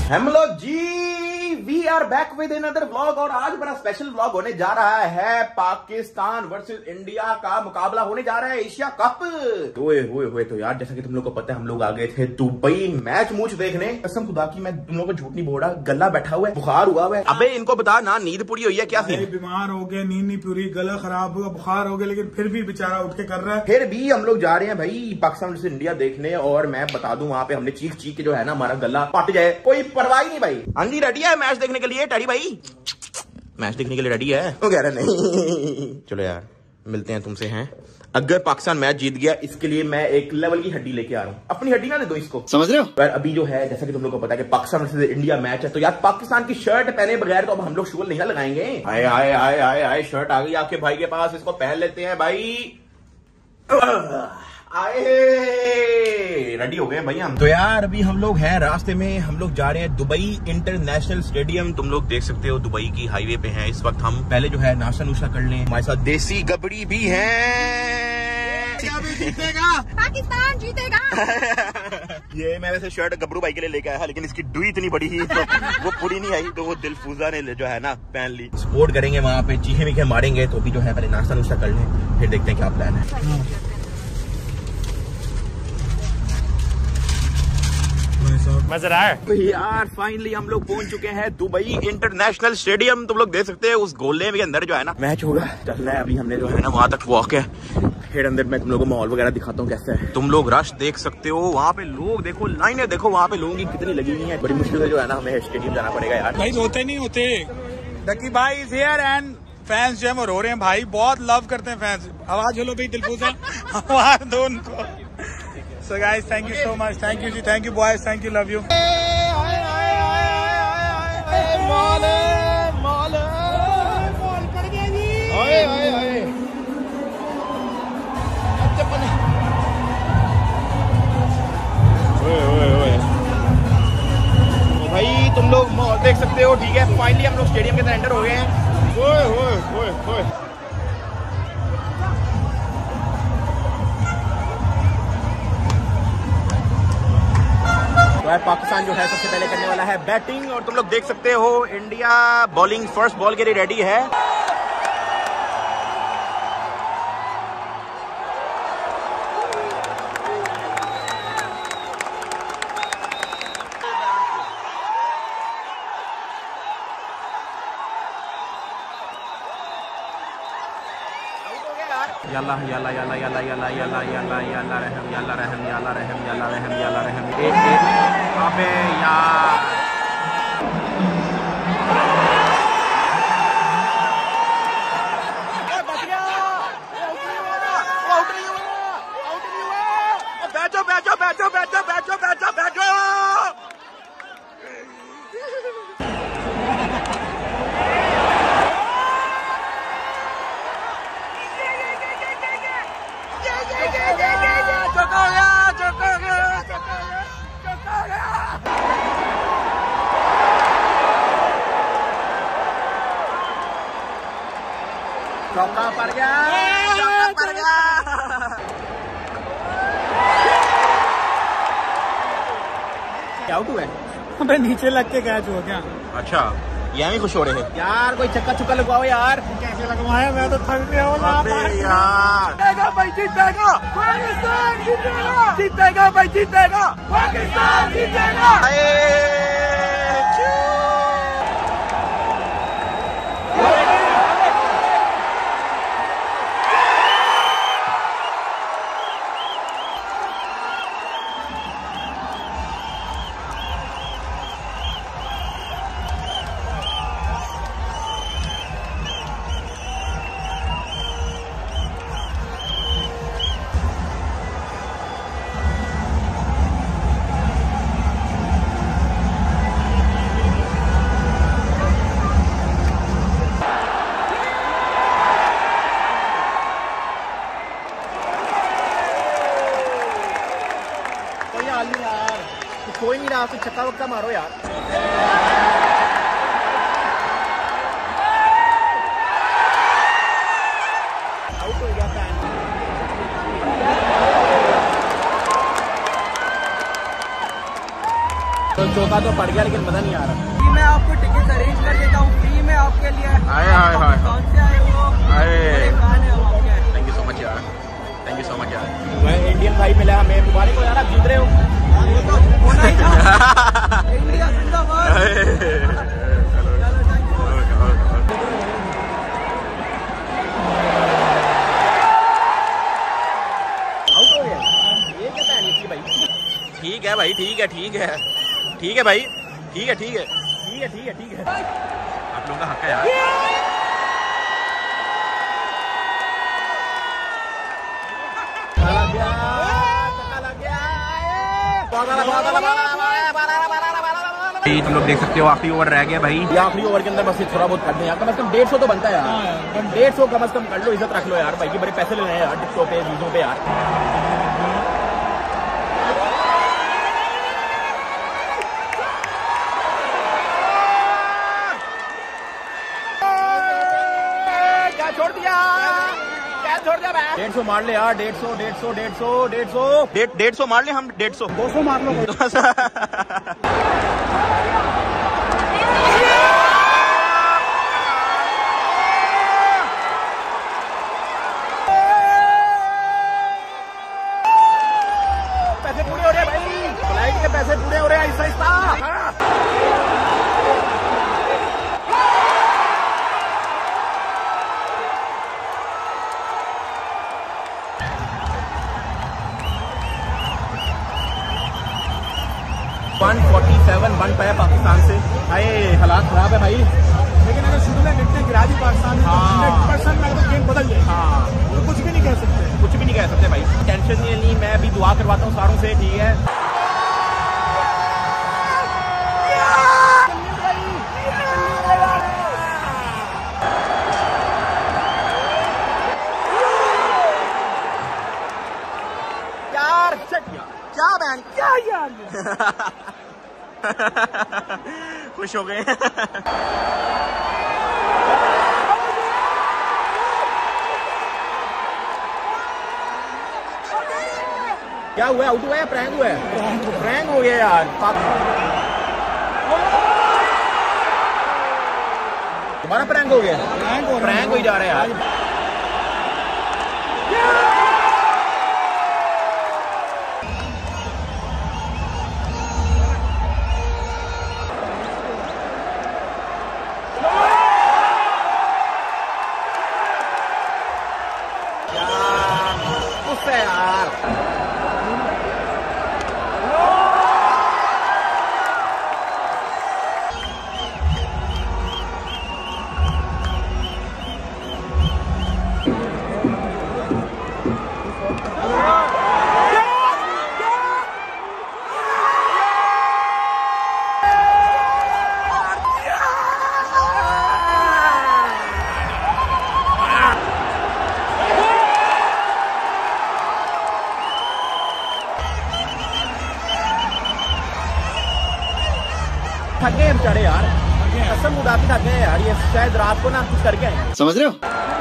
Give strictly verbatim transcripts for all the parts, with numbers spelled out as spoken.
हम लोग जी we are back with another vlog और आज बड़ा स्पेशल व्लॉग होने जा रहा है। पाकिस्तान वर्सेस इंडिया का मुकाबला होने जा रहा है एशिया कप। ओए होए होए तो यार जैसा कि तुम लोग को पता है हम लोग आ गए थे दुबई मैच मूच देखने। कसम खुदा की मैं तुम लोग को झूठ नहीं बोल रहा, गला बैठा हुआ है, बुखार हुआ हुआ है। अबे इनको बता ना नींद पूरी हुई है क्या? बीमार हो गए, नींद नहीं पूरी, गला खराब हुआ, बुखार हो गया, लेकिन फिर भी बेचारा उठ के कर रहा है। फिर भी हम लोग जा रहे हैं भाई पाकिस्तान वर्सेस इंडिया देखने और मैं बता दूं वहां पे हमने चीख चीख के जो है ना हमारा गला फट जाए, कोई परवाह नहीं भाई। हाँ जी रेडी है मैच देखने के लिए? टैडी भाई मैच देखने के लिए रेडी है? वो कह रहा नहीं। चलो यार मिलते हैं तुमसे हैं। अगर पाकिस्तान मैच जीत गया इसके लिए मैं एक लेवल की हड्डी लेके आ रहा हूँ। अपनी हड्डी ना दे दो इसको, समझ रहे हो? पर अभी जो है जैसा कि तुम लोग को पता है कि पाकिस्तान वर्सेस इंडिया मैच है तो यार पाकिस्तान की शर्ट पहने बगैर तो अब हम लोग शुगर नहीं लगाएंगे। आए आए आए आए आए शर्ट आ गई आपके भाई के पास, इसको पहन लेते हैं भाई। आए रेडी हो गए भाई हम तो। यार अभी हम लोग हैं रास्ते में, हम लोग जा रहे हैं दुबई इंटरनेशनल स्टेडियम। तुम लोग देख सकते हो दुबई की हाईवे पे हैं इस वक्त हम। पहले जो है नाश्ता नुश्ता कर लें। हमारे साथ देसी गबड़ी भी है। क्या भी जीतेगा? पाकिस्तान जीतेगा। ये मैं वैसे शर्ट गबरू भाई के लिए लेके आया लेकिन इसकी डुई इतनी बड़ी ही तो वो पूरी नहीं आई तो वो दिलफूजा ने जो है ना पहन ली। सपोर्ट करेंगे वहां पे, चीखे मीखे मारेंगे तो भी जो है पहले नाश्ता नुश्ता कर लें फिर देखते हैं क्या प्लान है। मजा आया तो यार फाइनली हम लोग पहुंच चुके हैं दुबई इंटरनेशनल स्टेडियम। तुम लोग देख सकते हैं उस गोले के अंदर जो है ना मैच होगा चल रहा है। अभी हमने जो है ना वहां तक वॉक है, फिर अंदर मैं तुम लोगों को माहौल वगैरह दिखाता हूँ कैसा है। तुम लोग रश देख सकते हो, वहाँ पे लोग देखो, लाइनें देखो वहाँ पे लोगों की कितनी लगी हुई है। बड़ी मुश्किल से जो है ना हमें स्टेडियम जाना पड़ेगा यार। भाई रोते नहीं होते। डकी भाई इज हियर एंड फैंस जो है वो रो रहे हैं भाई, बहुत लव करते हैं फैंस। आवाज हेलो भाई दिलफूजा आवाज दो उनको। So guys, thank you so much. Thank you, ji. Thank you, boys. Thank you, love you. माल माल बॉल पड़ गया जी। ओए ओए ओए ओए ओए ओए तो भाई तुम लोग माहौल देख सकते हो। ठीक है फाइनली हम लोग स्टेडियम के अंदर एंटर हो गए हैं। ओए ओए ओए ओए तो है पाकिस्तान जो है सबसे पहले करने वाला है बैटिंग और तुम लोग देख सकते हो इंडिया बॉलिंग फर्स्ट बॉल के लिए रेडी है। यल्ला यल्ला यल्ला यल्ला यल्ला यल्ला यल्ला यल्ला रहम यल्ला रहम यल्ला रहम यल्ला रहम यल्ला रहम। एक एक अबे यार बैठो बैठो बैठो बैठो बैठो बैठो बैठो। चौका पड़ गया, चौका पड़ गया। क्या आउट हुआ है? अबे नीचे लग के कैच हो गया। अच्छा यहाँ भी खुश हो रहे हैं यार। कोई चक्का चुक्का लगवाओ यार। कैसे लगवाया? मैं तो थक गया हूँ यार। जीतेगा भाई जीतेगा, पाकिस्तान जीतेगा, जीतेगा भाई जीतेगा, पाकिस्तान जीतेगा। कोई नहीं रहा, छक्का वक्का मारो यार। तो चौका तो पड़ गया लेकिन मजा नहीं आ रहा। मैं आपको टिकट अरेंज कर देता हूँ फ्री में आपके लिए। हाय हाय हाय कौन से आए हो? थैंक यू सो मच यार, थैंक यू सो मच यार। मैं इंडियन भाई मिला हमें, मुबारक हो यार, आप जीत रहे हो। होना ही था। इंडिया जिंदाबाद। ठीक है भाई, ठीक है ठीक है ठीक है भाई, ठीक है ठीक है ठीक है ठीक है ठीक है, आप लोगों का हक है यार। तुम लोग देख सकते हो आखिरी ओवर रह गया भाई। ये आखिरी ओवर के अंदर बस थोड़ा बहुत कर दे यार, कम से कम डेढ़ सौ तो बनता है यार, डेढ़ सौ कम से कम कर लो, इज्जत रख लो यार भाई की, बड़े पैसे लेने हैं यार टिकटों पे चीजों पे यार। छोड़ दिया, क्या छोड़ दिया भाई? डेढ़ सौ मार ले यार, डेढ़ सौ डेढ़ सौ डेढ़ सौ डेढ़ सौ डेढ़ सौ मार ले हम, डेढ़ सौ दो सौ मार लो। पैसे पूरे हो रहे भाई, फ्लाइट के पैसे पूरे हो रहे हैं, Aahista Aahista. One forty seven बन पाया पाकिस्तान से, हाय हालात खराब है भाई। लेकिन अगर शुरू में विकेट गिरा दी पाकिस्तान में, हंड्रेड परसेंट में तो गेम बदल जाए। हाँ, तो कुछ भी नहीं कह सकते, कुछ भी नहीं कह सकते भाई, टेंशन नहीं लेनी, मैं भी दुआ करवाता हूँ सारों से, ठीक है। यार क्या बैन क्या यार खुश हो गए। क्या हुआ, आउट हुआ है, प्रैंक हुआ है? प्रैंक हो गया यार, तुम्हारा प्रैंक हो गया, प्रैंक हो ही जा रहा है यार। यार थक गए बेचारे यार, कसम उड़ा के थक गए यार, ये शायद रात को ना कुछ करके आए, समझ रहे हो?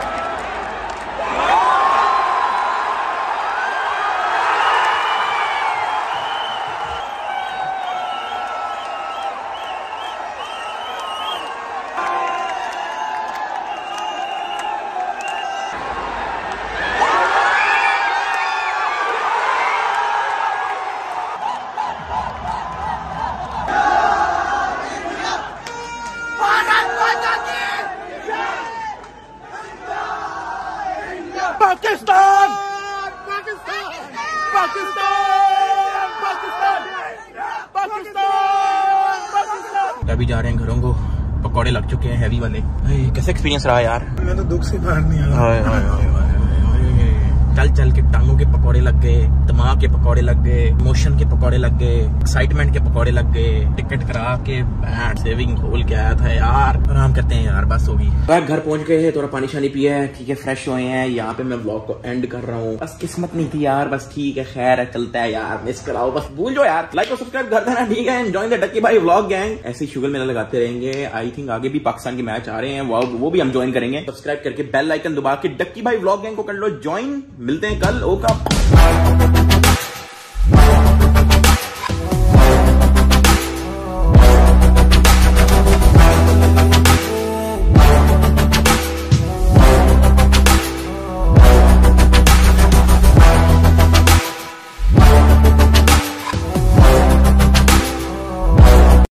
पाकिस्तान पाकिस्तान पाकिस्तान पाकिस्तान पाकिस्तान। अभी जा रहे हैं घरों को, पकौड़े लग चुके हैं हैवी वाले। कैसे एक्सपीरियंस रहा यार? मैं तो दुख से बाहर नहीं आ रहा। हाय हाय हाय हाय, चल चल के टांगों के पकौड़े लग गए, दिमाग के पकौड़े लग गए, इमोशन के पकौड़े लग गए, एक्साइटमेंट के पकौड़े लग गए, टिकट करा के बैट सेविंग खोल के आया था यार। आराम करते हैं यार, बस होगी। घर पहुंच गए हैं, थोड़ा पानी शानी पिया है, ठीक है, फ्रेश हुए हैं, यहाँ पे मैं व्लॉग को एंड कर रहा हूँ। बस किस्मत नहीं थी यार, बस ठीक है, खैर है, चलता है यार, मिस कराओ, बस भूल जाओ यार, लाइक और सब्सक्राइब कर देना, ठीक है। Enjoy the Ducky Bhai vlog gang, ऐसे शुगर मेला लगाते रहेंगे। आई थिंक आगे भी पाकिस्तान के मैच आ रहे हैं, वो वो भी हम ज्वाइन करेंगे। सब्सक्राइब करके बेल आइकन दबा के डक्की भाई व्लॉग गैंग को कर लो ज्वाइन। मिलते हैं कल। ओका।